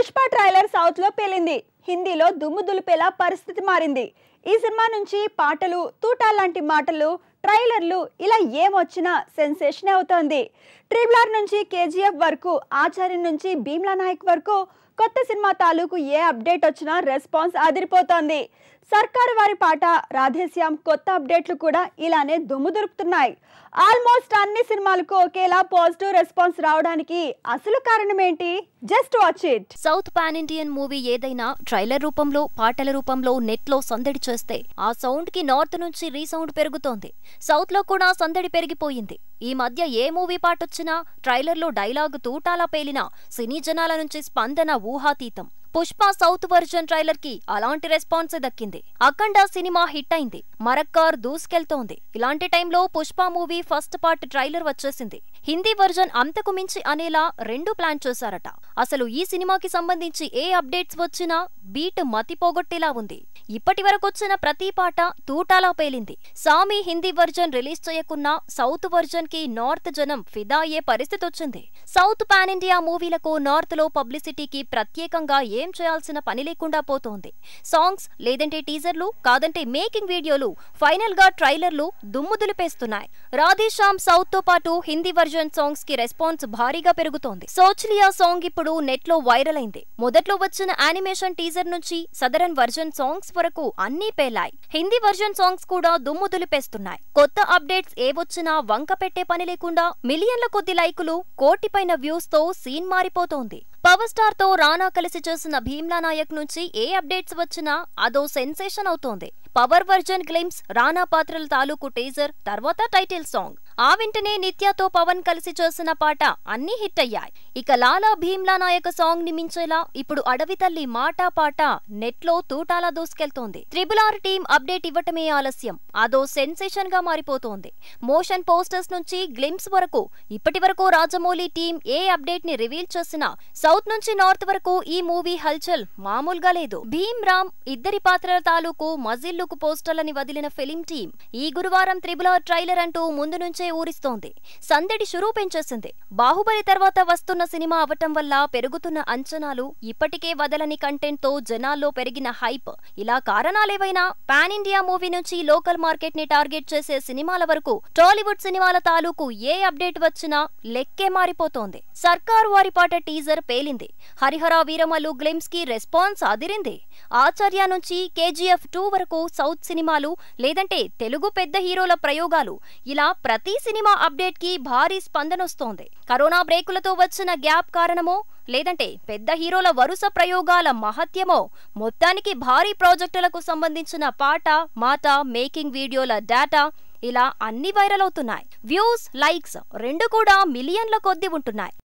Pushpa trailer south లో పేలింది. హిందీలో దుమ్ము దులిపేలా పరిస్థితి మారింది. ఈ సినిమా నుంచి పాటలు, తూటాల లాంటి మాటలు, ట్రైలర్లు ఇలా ఏమొచ్చినా సెన్సేషన్ అవుతోంది. ట్రిబుల్ నుంచి కేజీఎఫ్ వరకు, ఆచార్య నుంచి భీమ్లా నాయక్ వరకు కొత్త సినిమా తాలూకు ఏ అప్డేట్ వచ్చినా రెస్పాన్స్ అదిరిపోతోంది. సర్కారు వారి పాట, రాధేశ్యామ్ కొత్త అప్డేట్లు కూడా ఇలానే దుమ్ము దులుపుతున్నాయి. ఆల్మోస్ట్ అన్ని సినిమాలకు ఒకేలా పాజిటివ్ రెస్పాన్స్ రావడానికి అసలు కారణం ఏంటి? Just watch it. South pan Indian movie ఏదైనా ట్రైలర్ రూపంలో, పాటల రూపంలో నెట్ లో సందడి చేస్తే ఆ సౌండ్ కి నార్త్ నుంచి రీసౌండ్ పెరుగుతోంది. సౌత్ లో కూడా సందడి పెరిగిపోయింది. ఈ మధ్య ఏ మూవీ పాటొచ్చినా, ట్రైలర్ లో డైలాగ్ తూటాలా పేలినా సినీ జనాల నుంచి స్పందన ఊహాతీతం. పుష్ప సౌత్ వర్జన్ ట్రైలర్ కి అలాంటి రెస్పాన్స్ దక్కింది. అఖండ సినిమా హిట్ అయింది, మరక్కార్ దూసుకెళ్తోంది. ఇలాంటి టైంలో Pushpa movie first part trailer వచ్చేసింది. హిందీ వర్జన్ అంతకు మించి అనేలా రెండు ప్లాన్ చేశారట. అసలు ఈ సినిమాకి సంబంధించి ఏ అప్డేట్స్ వచ్చినా బీట్ మతిపోగొట్టేలా ఉంది. ఇప్పటి వరకొచ్చిన ప్రతి పాట తూటాలా పేలింది. సామి హిందీ వర్జన్ రిలీజ్ చేయకున్నా సౌత్ వర్జన్ కి నార్త్ జనం ఫిదా అయ్యే పరిస్థితి వచ్చింది. సౌత్ పాన్ ఇండియా మూవీలకు నార్త్ లో పబ్లిసిటీకి ప్రత్యేకంగా ఏం చేయాల్సిన పని లేకుండా పోతోంది. సాంగ్స్ లేదంటే టీజర్లు, కాదంటే మేకింగ్ వీడియోలు, ఫైనల్ గా ట్రైలర్లు దుమ్ము దులిపేస్తున్నాయి. రాధేశ్యామ్ సౌత్ తో పాటు హిందీ వర్జన్ సాంగ్స్ కి రెస్పాన్స్ భారీగా పెరుగుతోంది. సోచ్లియా సాంగ్ ఇప్పుడు నెట్ లో వైరల్ అయింది. మొదట్లో వచ్చిన యానిమేషన్ టీజర్ నుంచి సదరన్ వర్జన్ సాంగ్స్ వరకు అన్నీ పేలాయి. హిందీ వర్జన్ సాంగ్స్ కూడా దుమ్ము దులిపేస్తున్నాయి. కొత్త అప్డేట్స్ ఏవొచ్చినా వంక పెట్టే పని లేకుండా మిలియన్ల కొద్ది లైకులు, కోటి పైన వ్యూస్ తో సీన్ మారిపోతోంది. పవర్ స్టార్ తో రానా కలిసి చేసిన భీమ్లా నాయక్ నుంచి ఏ అప్డేట్స్ వచ్చినా అదో సెన్సేషన్ అవుతోంది. పవర్ వర్జన్ గ్లిమ్స్, రానా పాత్రల తాలూకు టీజర్, తర్వాత టైటిల్ సాంగ్. ఆ వెంటనే నిత్యతో పవన్ కలిసి చేసిన పాట అన్నీ హిట్ అయ్యాయి. ఇక లాలా భీమ్లా నాయక్ సాంగ్ ని మించేలా ఇప్పుడు అడవి తల్లి మాట పాట నెట్ లో తూటాలా దూసుకెళ్తోంది. ట్రిబుల్ టీం అప్డేట్ ఇవ్వటమే ఆలస్యం, అదో సెన్సేషన్ గా మారిపోతోంది. మోషన్ పోస్టర్స్ నుంచి గ్లిమ్స్ వరకు ఇప్పటి వరకు రాజమౌళి టీం ఏ అప్డేట్ ని రివీల్ చేసినా సౌత్ నుంచి నార్త్ వరకు ఈ మూవీ హల్చల్ మామూలుగా లేదు. భీమ్ రామ్ ఇద్దరి పాత్రల తాలూకు మజిల్ లుక్ పోస్టర్లని వదిలిన ఫిలిం టీం ఈ గురువారం ట్రిబుల్ ట్రైలర్ అంటూ ముందు నుంచే ఊరిస్తోంది. సందడి షురూ పెంచేసింది. బాహుబలి తర్వాత వస్తున్న సినిమా అవటం వల్ల పెరుగుతున్న అంచనాలు, ఇప్పటికే వదలని కంటెంట్ తో జనాల్లో పెరిగిన హైప్, ఇలా కారణాలేవైనా పాన్ ఇండియా మూవీ నుంచి లోకల్ మార్కెట్ ని టార్గెట్ చేసే సినిమాల వరకు టాలీవుడ్ సినిమాల తాలూకు ఏ అప్డేట్ వచ్చినా లెక్కే మారిపోతోంది. సర్కారు వారి పాట టీజర్ పేలింది. హరిహర వీరమల్లు గ్లిమ్స్ కి రెస్పాన్స్ అదిరింది. ఆచార్య నుంచి కేజీఎఫ్ 2 వరకు సౌత్ సినిమాలు, లేదంటే తెలుగు పెద్ద హీరోల ప్రయోగాలు, ఇలా ప్రతి సినిమా అప్డేట్ కి భారీ స్పందనొస్తోంది. కరోనా బ్రేకులతో వచ్చిన గ్యాప్ కారణమో, లేదంటే పెద్ద హీరోల వరుస ప్రయోగాల మహత్యమో, మొత్తానికి భారీ ప్రాజెక్టులకు సంబంధించిన పాట, మాట, మేకింగ్ వీడియోల డేటా ఇలా అన్ని వైరల్ అవుతున్నాయి. వ్యూస్, లైక్స్ రెండు కూడా మిలియన్ల కొద్ది ఉంటున్నాయి.